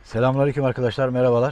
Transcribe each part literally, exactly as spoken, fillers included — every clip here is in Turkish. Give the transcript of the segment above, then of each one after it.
Selamünaleyküm arkadaşlar, merhabalar.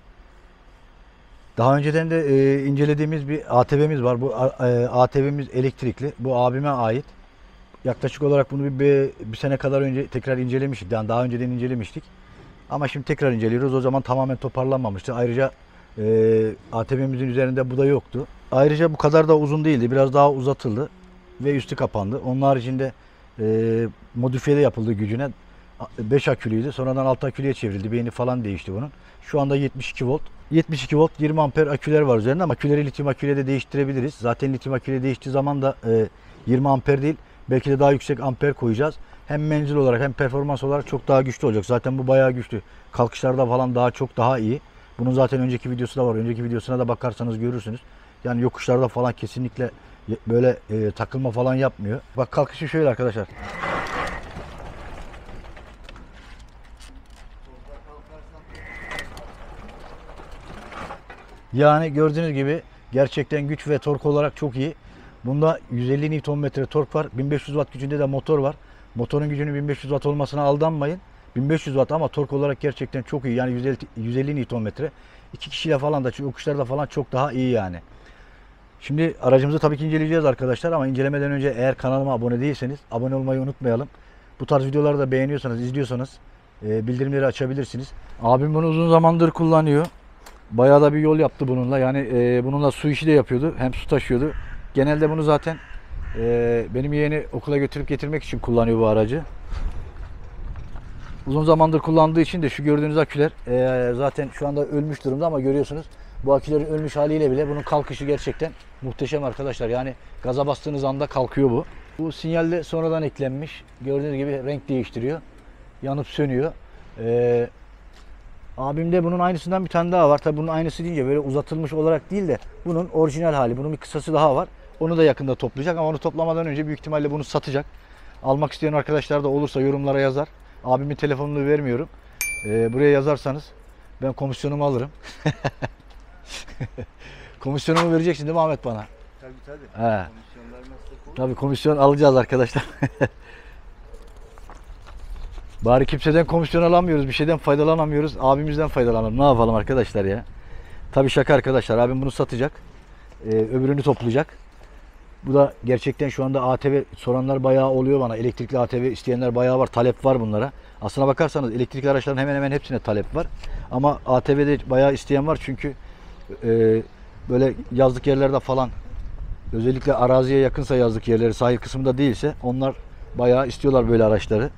Daha önceden de e, incelediğimiz bir A T V'miz var. Bu e, A T V'miz elektrikli. Bu abime ait. Yaklaşık olarak bunu bir, bir, bir sene kadar önce tekrar incelemiştik. Yani daha önceden incelemiştik. Ama şimdi tekrar inceliyoruz. O zaman tamamen toparlanmamıştı. Ayrıca e, A T V'mizin üzerinde bu da yoktu. Ayrıca bu kadar da uzun değildi. Biraz daha uzatıldı ve üstü kapandı. Onun haricinde e, modifiye de yapıldı gücüne. beş akülüydü. Sonradan altı akülüye çevrildi. Beyni falan değişti bunun. Şu anda yetmiş iki volt. yetmiş iki volt yirmi amper aküler var üzerinde ama aküleri lityum aküyle de değiştirebiliriz. Zaten lityum aküyle değiştiği zaman da e, yirmi amper değil, belki de daha yüksek amper koyacağız. Hem menzil olarak hem performans olarak çok daha güçlü olacak. Zaten bu bayağı güçlü. Kalkışlarda falan daha çok daha iyi. Bunun zaten önceki videosu da var. Önceki videosuna da bakarsanız görürsünüz. Yani yokuşlarda falan kesinlikle böyle e, takılma falan yapmıyor. Bak kalkışı şöyle arkadaşlar. Yani gördüğünüz gibi gerçekten güç ve tork olarak çok iyi. Bunda yüz elli Newton metre tork var. bin beş yüz watt gücünde de motor var. Motorun gücünün bin beş yüz watt olmasına aldanmayın. bin beş yüz watt ama tork olarak gerçekten çok iyi. Yani yüz elli Newton metre. İki kişiyle falan da yokuşlarda falan çok daha iyi yani. Şimdi aracımızı tabii ki inceleyeceğiz arkadaşlar ama incelemeden önce eğer kanalıma abone değilseniz abone olmayı unutmayalım. Bu tarz videoları da beğeniyorsanız, izliyorsanız e, bildirimleri açabilirsiniz. Abim bunu uzun zamandır kullanıyor. Bayağı da bir yol yaptı bununla. Yani e, bununla su işi de yapıyordu. Hem su taşıyordu. Genelde bunu zaten e, benim yeğeni okula götürüp getirmek için kullanıyor bu aracı. Uzun zamandır kullandığı için de şu gördüğünüz aküler e, zaten şu anda ölmüş durumda ama görüyorsunuz. Bu akülerin ölmüş haliyle bile bunun kalkışı gerçekten muhteşem arkadaşlar. Yani gaza bastığınız anda kalkıyor bu. Bu sinyal de sonradan eklenmiş. Gördüğünüz gibi renk değiştiriyor. Yanıp sönüyor. Eee Abimde bunun aynısından bir tane daha var. Tabi bunun aynısı deyince böyle uzatılmış olarak değil de bunun orijinal hali. Bunun bir kısası daha var. Onu da yakında toplayacak ama onu toplamadan önce büyük ihtimalle bunu satacak. Almak isteyen arkadaşlar da olursa yorumlara yazar. Abimin telefonunu vermiyorum. Ee, buraya yazarsanız ben komisyonumu alırım. Komisyonumu vereceksin değil mi Ahmet bana? Tabii tabii. He. Komisyonlar meslek olur. Tabii komisyon alacağız arkadaşlar. Bari kimseden komisyon alamıyoruz, bir şeyden faydalanamıyoruz. Abimizden faydalanalım. Ne yapalım arkadaşlar ya? Tabii şaka arkadaşlar. Abim bunu satacak. Ee, öbürünü toplayacak. Bu da gerçekten şu anda A T V soranlar bayağı oluyor bana. Elektrikli A T V isteyenler bayağı var. Talep var bunlara. Aslına bakarsanız elektrikli araçların hemen hemen hepsine talep var. Ama A T V'de bayağı isteyen var çünkü e, böyle yazlık yerlerde falan, özellikle araziye yakınsa yazlık yerleri, sahil kısmında değilse onlar bayağı istiyorlar böyle araçları.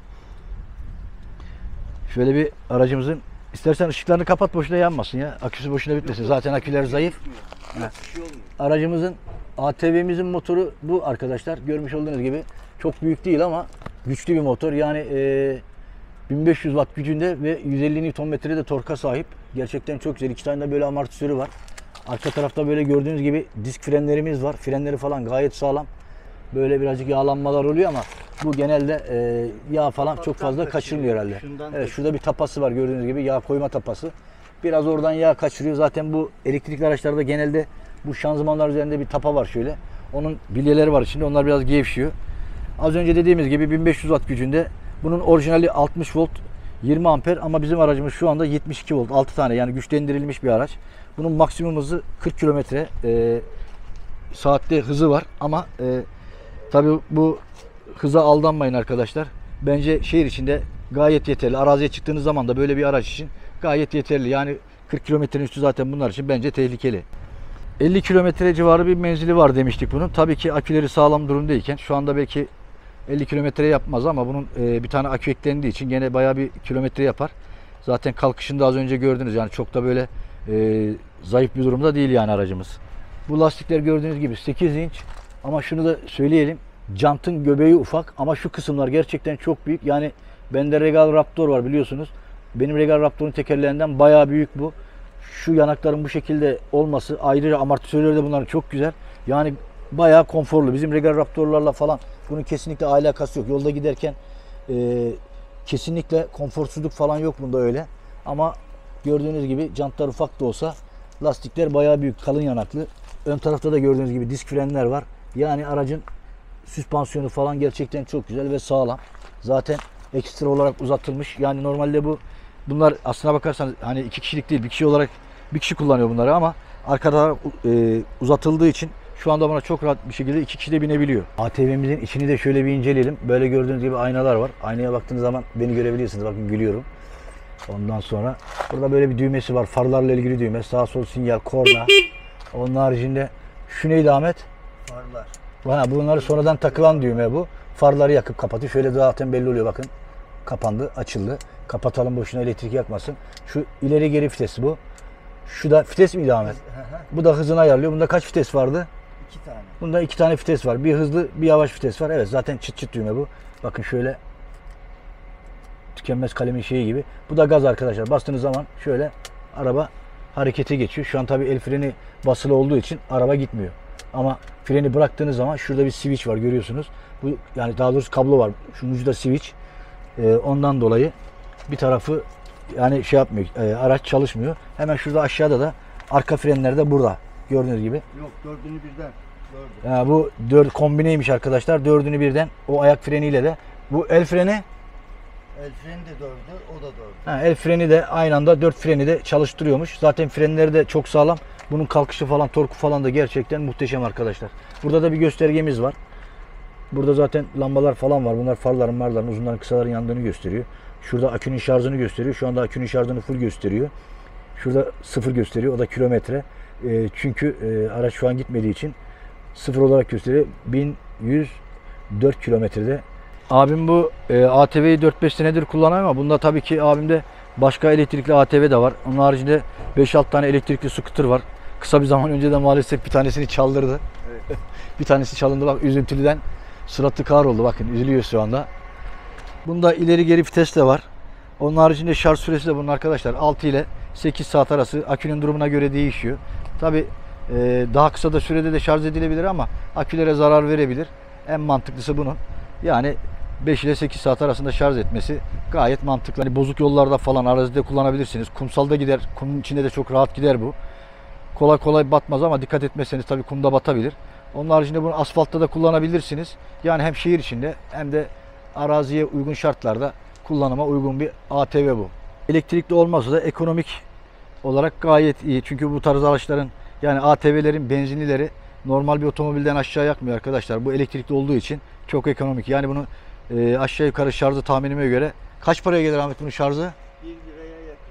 Şöyle bir aracımızın, istersen ışıklarını kapat, boşuna yanmasın ya. Aküsü boşuna bitmesin. Zaten aküler zayıf. Hiçbir şey olmuyor. Aracımızın, A T V'mizin motoru bu arkadaşlar. Görmüş olduğunuz gibi çok büyük değil ama güçlü bir motor. Yani e, bin beş yüz watt gücünde ve yüz elli Newton metre de torka sahip. Gerçekten çok güzel. İki tane de böyle amortisörü var. Arka tarafta böyle gördüğünüz gibi disk frenlerimiz var. Frenleri falan gayet sağlam. Böyle birazcık yağlanmalar oluyor ama bu genelde e, yağ falan çok fazla kaçırmıyor herhalde. Evet, şurada bir tapası var gördüğünüz gibi, yağ koyma tapası. Biraz oradan yağ kaçırıyor. Zaten bu elektrikli araçlarda genelde bu şanzımanlar üzerinde bir tapa var şöyle. Onun bilyeleri var içinde. Onlar biraz gevşiyor. Az önce dediğimiz gibi bin beş yüz watt gücünde. Bunun orijinali altmış volt yirmi amper ama bizim aracımız şu anda yetmiş iki volt, altı tane, yani güçlendirilmiş bir araç. Bunun maksimum hızı kırk kilometre e, saatte hızı var ama e, tabii bu hıza aldanmayın arkadaşlar. Bence şehir içinde gayet yeterli. Araziye çıktığınız zaman da böyle bir araç için gayet yeterli. Yani kırk kilometrenin üstü zaten bunlar için bence tehlikeli. elli kilometre civarı bir menzili var demiştik bunun. Tabii ki aküleri sağlam durumdayken şu anda belki elli kilometre yapmaz ama bunun bir tane akü eklendiği için gene bayağı bir kilometre yapar. Zaten kalkışında az önce gördünüz, yani çok da böyle e, zayıf bir durumda değil yani aracımız. Bu lastikler gördüğünüz gibi sekiz inç ama şunu da söyleyelim. Jantın göbeği ufak ama şu kısımlar gerçekten çok büyük. Yani bende Regal Raptor var biliyorsunuz. Benim Regal Raptor'un tekerlerinden bayağı büyük bu. Şu yanakların bu şekilde olması, ayrıca amortisörleri de bunların çok güzel. Yani bayağı konforlu. Bizim Regal Raptor'larla falan bunun kesinlikle alakası yok. Yolda giderken e, kesinlikle konforsuzluk falan yok bunda öyle. Ama gördüğünüz gibi jantlar ufak da olsa lastikler bayağı büyük, kalın yanaklı. Ön tarafta da gördüğünüz gibi disk frenler var. Yani aracın süspansiyonu falan gerçekten çok güzel ve sağlam. Zaten ekstra olarak uzatılmış. Yani normalde bu bunlar aslına bakarsanız hani iki kişilik değil, bir kişi olarak bir kişi kullanıyor bunları ama arka taraf e, uzatıldığı için şu anda buna çok rahat bir şekilde iki kişi de binebiliyor. A T V'mizin içini de şöyle bir inceleyelim. Böyle gördüğünüz gibi aynalar var. Aynaya baktığınız zaman beni görebiliyorsunuz. Bakın gülüyorum. Ondan sonra burada böyle bir düğmesi var. Farlarla ilgili düğme. Sağ sol sinyal, korna. Onun haricinde şu neydi Ahmet? Farlar. Ha, bunları sonradan takılan düğme bu. Farları yakıp kapatıyor. Şöyle zaten belli oluyor bakın. Kapandı, açıldı. Kapatalım boşuna elektrik yakmasın. Şu ileri geri vitesi bu. Şu da vites miydi Ahmet? Bu da hızını ayarlıyor. Bunda kaç vites vardı? İki tane. Bunda iki tane vites var. Bir hızlı, bir yavaş vites var. Evet, zaten çıt çıt düğme bu. Bakın şöyle tükenmez kalemin şeyi gibi. Bu da gaz arkadaşlar. Bastığınız zaman şöyle araba harekete geçiyor. Şu an tabii el freni basılı olduğu için araba gitmiyor. Ama freni bıraktığınız zaman şurada bir switch var, görüyorsunuz. Bu yani daha doğrusu kablo var. Şunun ucu da switch. Ee, ondan dolayı bir tarafı yani şey yapmıyor. E, araç çalışmıyor. Hemen şurada aşağıda da arka frenler de burada. Gördüğünüz gibi. Yok, dördünü birden. Dördü. Yani bu dört kombineymiş arkadaşlar. Dördünü birden o ayak freniyle de. Bu el freni. El freni de dördü, o da dördü. Ha, el freni de aynı anda dört freni de çalıştırıyormuş. Zaten frenleri de çok sağlam. Bunun kalkışı falan, torku falan da gerçekten muhteşem arkadaşlar. Burada da bir göstergemiz var. Burada zaten lambalar falan var. Bunlar farların, marların, uzunların, kısaların yandığını gösteriyor. Şurada akünün şarjını gösteriyor. Şu anda akünün şarjını full gösteriyor. Şurada sıfır gösteriyor. O da kilometre. E, çünkü e, araç şu an gitmediği için sıfır olarak gösteriyor. bin yüz dört kilometrede. Abim bu e, A T V'yi dört beş senedir kullanıyor ama bunda tabii ki abimde başka elektrikli A T V de var. Onun haricinde beş altı tane elektrikli scooter var. Kısa bir zaman önce de maalesef bir tanesini çaldırdı. Evet. Bir tanesi çalındı, bak üzüntülüden suratı kar oldu, bakın üzülüyor şu anda. Bunda ileri geri vites de var. Onun haricinde şarj süresi de bunun arkadaşlar altı ile sekiz saat arası, akünün durumuna göre değişiyor. Tabi e, daha kısa da sürede de şarj edilebilir ama akülere zarar verebilir. En mantıklısı bunun. Yani beş ile sekiz saat arasında şarj etmesi gayet mantıklı. Hani bozuk yollarda falan arazide kullanabilirsiniz. Kumsalda gider, kumun içinde de çok rahat gider bu. Kolay kolay batmaz ama dikkat etmezseniz tabii kumda batabilir. Onun haricinde bunu asfaltta da kullanabilirsiniz. Yani hem şehir içinde hem de araziye uygun şartlarda kullanıma uygun bir A T V bu. Elektrikli olmasa da ekonomik olarak gayet iyi. Çünkü bu tarz araçların yani A T V'lerin benzinlileri normal bir otomobilden aşağı yakmıyor arkadaşlar. Bu elektrikli olduğu için çok ekonomik. Yani bunu e, aşağı yukarı şarjı tahminime göre kaç paraya gelir Ahmet bunun şarjı? bir liraya yakın.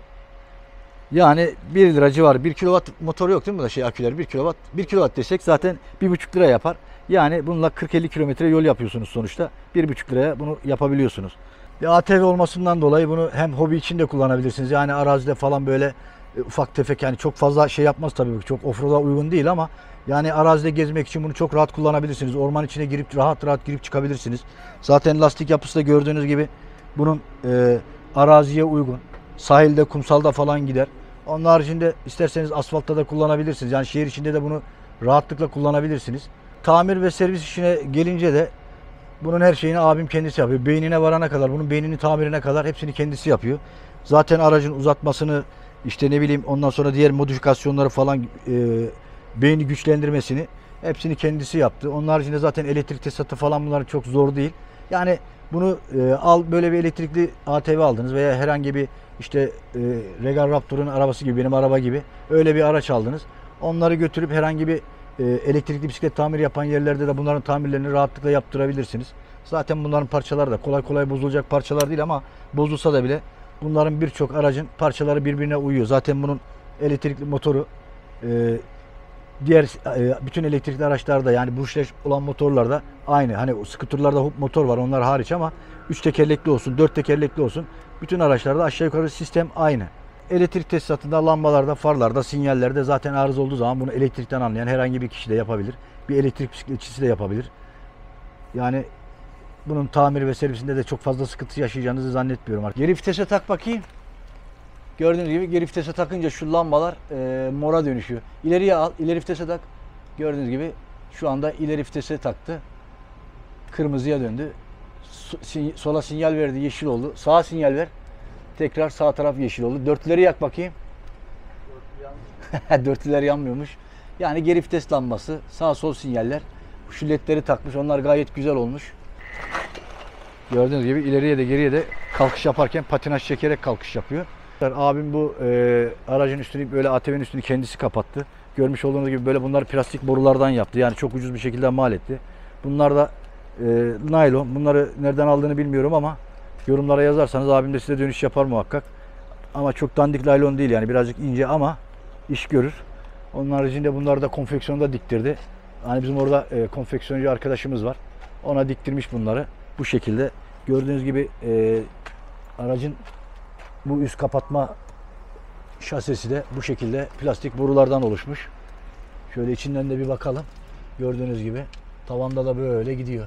Yani bir lira civarı. bir kilowatt motoru yok değil mi bu da şey aküler? bir kilowatt. bir kilowatt desek zaten bir buçuk lira yapar. Yani bununla kırk elli kilometre yol yapıyorsunuz sonuçta. bir buçuk liraya bunu yapabiliyorsunuz. Bir A T V olmasından dolayı bunu hem hobi için de kullanabilirsiniz. Yani arazide falan böyle e, ufak tefek, yani çok fazla şey yapmaz tabii. Çok offroad'a uygun değil ama yani arazide gezmek için bunu çok rahat kullanabilirsiniz. Orman içine girip rahat rahat girip çıkabilirsiniz. Zaten lastik yapısı da gördüğünüz gibi bunun e, araziye uygun. Sahilde, kumsalda falan gider. Onun haricinde isterseniz asfaltta da kullanabilirsiniz. Yani şehir içinde de bunu rahatlıkla kullanabilirsiniz. Tamir ve servis işine gelince de bunun her şeyini abim kendisi yapıyor. Beynine varana kadar, bunun beynini tamirine kadar hepsini kendisi yapıyor. Zaten aracın uzatmasını, işte ne bileyim ondan sonra diğer modifikasyonları falan, e, beyni güçlendirmesini hepsini kendisi yaptı. Onun haricinde zaten elektrik tesisatı falan bunlar çok zor değil. Yani bunu e, al böyle bir elektrikli A T V aldınız veya herhangi bir işte e, Regal Raptor'un arabası gibi, benim araba gibi öyle bir araç aldınız. Onları götürüp herhangi bir e, elektrikli bisiklet tamir yapan yerlerde de bunların tamirlerini rahatlıkla yaptırabilirsiniz. Zaten bunların parçaları da kolay kolay bozulacak parçalar değil ama bozulsa da bile bunların birçok aracın parçaları birbirine uyuyor. Zaten bunun elektrikli motoru e, diğer e, bütün elektrikli araçlarda, yani brushleş olan motorlarda aynı. Hani o skuterlarda hop motor var, onlar hariç, ama üç tekerlekli olsun, dört tekerlekli olsun, bütün araçlarda aşağı yukarı sistem aynı. Elektrik tesisatında, lambalarda, farlarda, sinyallerde zaten arıza olduğu zaman bunu elektrikten anlayan herhangi bir kişi de yapabilir. Bir elektrik bisikletçisi de yapabilir. Yani bunun tamir ve servisinde de çok fazla sıkıntı yaşayacağınızı zannetmiyorum. Geri vitese tak bakayım. Gördüğünüz gibi geri vitese takınca şu lambalar e, mora dönüşüyor. İleriye al, ileri vitese tak. Gördüğünüz gibi şu anda ileri vitese taktı. Kırmızıya döndü. Sola sinyal verdi, yeşil oldu. Sağa sinyal ver. Tekrar sağ taraf yeşil oldu. Dörtleri yak bakayım. Dörtlüler yanmıyormuş. Yani geri vites lambası, sağ sol sinyaller. Şu ledleri takmış. Onlar gayet güzel olmuş. Gördüğünüz gibi ileriye de geriye de kalkış yaparken patinaj çekerek kalkış yapıyor. Abim bu e, aracın üstünü böyle A T V'nin üstünü kendisi kapattı. Görmüş olduğunuz gibi böyle bunlar plastik borulardan yaptı. Yani çok ucuz bir şekilde mal etti. Bunlar da e, naylon. Bunları nereden aldığını bilmiyorum ama yorumlara yazarsanız abim de size dönüş yapar muhakkak. Ama çok dandik naylon değil yani birazcık ince ama iş görür. Onun haricinde bunları da konfeksiyonda diktirdi. Hani bizim orada e, konfeksiyoncu arkadaşımız var. Ona diktirmiş bunları. Bu şekilde gördüğünüz gibi e, aracın bu üst kapatma şasisi de bu şekilde plastik borulardan oluşmuş. Şöyle içinden de bir bakalım. Gördüğünüz gibi tavanda da böyle gidiyor.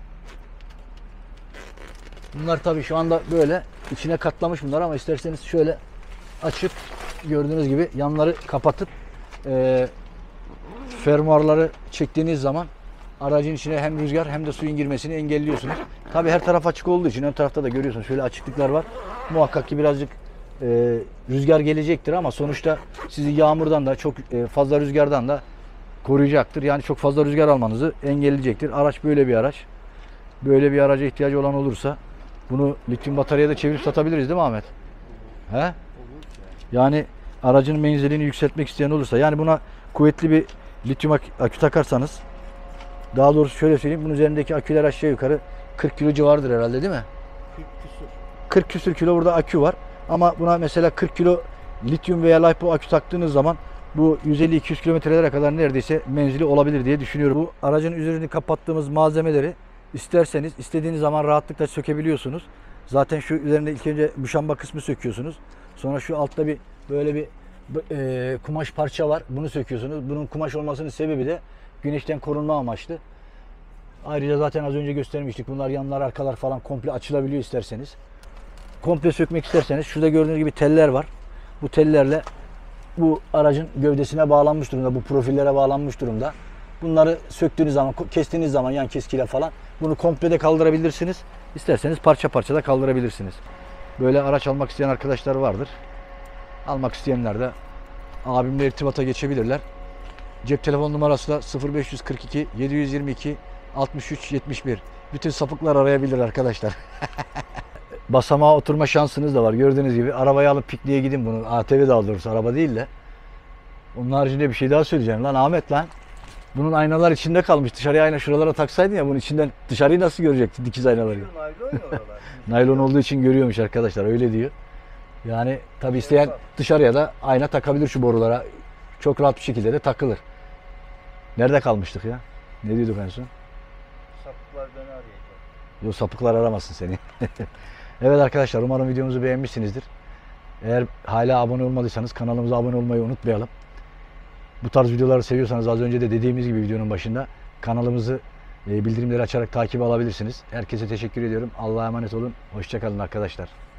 Bunlar tabii şu anda böyle içine katlamış bunlar ama isterseniz şöyle açıp gördüğünüz gibi yanları kapatıp e, fermuarları çektiğiniz zaman aracın içine hem rüzgar hem de suyun girmesini engelliyorsunuz. Tabii her taraf açık olduğu için ön tarafta da görüyorsunuz şöyle açıklıklar var. Muhakkak ki birazcık e, rüzgar gelecektir ama sonuçta sizi yağmurdan da çok e, fazla rüzgardan da koruyacaktır. Yani çok fazla rüzgar almanızı engelleyecektir. Araç böyle bir araç. Böyle bir araca ihtiyacı olan olursa bunu lityum bataryaya da çevirip satabiliriz değil mi Ahmet? He? Yani aracın menzilini yükseltmek isteyen olursa yani buna kuvvetli bir lityum ak- akü takarsanız daha doğrusu şöyle söyleyeyim bunun üzerindeki aküler aşağı yukarı kırk kilo civarıdır herhalde değil mi? kırk küsur. kırk küsür kilo burada akü var. Ama buna mesela kırk kilo lityum veya LiPo akü taktığınız zaman bu yüz elli iki yüz kilometrelere kadar neredeyse menzili olabilir diye düşünüyorum. Bu aracın üzerini kapattığımız malzemeleri isterseniz istediğiniz zaman rahatlıkla sökebiliyorsunuz. Zaten şu üzerinde ilk önce muşamba kısmı söküyorsunuz. Sonra şu altta bir böyle bir e, kumaş parça var. Bunu söküyorsunuz. Bunun kumaş olmasının sebebi de güneşten korunma amaçlı. Ayrıca zaten az önce göstermiştik. Bunlar yanlar, arkalar falan komple açılabiliyor isterseniz. Komple sökmek isterseniz şurada gördüğünüz gibi teller var. Bu tellerle bu aracın gövdesine bağlanmış durumda. Bu profillere bağlanmış durumda. Bunları söktüğünüz zaman, kestiğiniz zaman yan keskiyle falan bunu komple de kaldırabilirsiniz. İsterseniz parça parça da kaldırabilirsiniz. Böyle araç almak isteyen arkadaşlar vardır. Almak isteyenler de abimle irtibata geçebilirler. Cep telefon numarası da sıfır beş kırk iki yedi yüz yirmi iki altmış üç yetmiş bir. Bütün sapıklar arayabilir arkadaşlar. Basamağa oturma şansınız da var. Gördüğünüz gibi arabayı alıp pikniğe gidin bunu. A T V daha doğrusu araba değil de. Onun haricinde bir şey daha söyleyeceğim. Lan Ahmet lan. Bunun aynalar içinde kalmış. Dışarıya ayna şuralara taksaydın ya bunun içinden dışarıyı nasıl görecekti dikiz aynaları? Naylon ya oralar. Naylon olduğu için görüyormuş arkadaşlar öyle diyor. Yani tabi isteyen dışarıya da ayna takabilir şu borulara. Çok rahat bir şekilde de takılır. Nerede kalmıştık ya? Ne diyorduk en son? Sapıklar beni arayacak. Yok sapıklar aramasın seni. Evet arkadaşlar umarım videomuzu beğenmişsinizdir. Eğer hala abone olmadıysanız kanalımıza abone olmayı unutmayalım. Bu tarz videoları seviyorsanız az önce de dediğimiz gibi videonun başında kanalımızı bildirimleri açarak takip alabilirsiniz. Herkese teşekkür ediyorum. Allah'a emanet olun. Hoşça kalın arkadaşlar.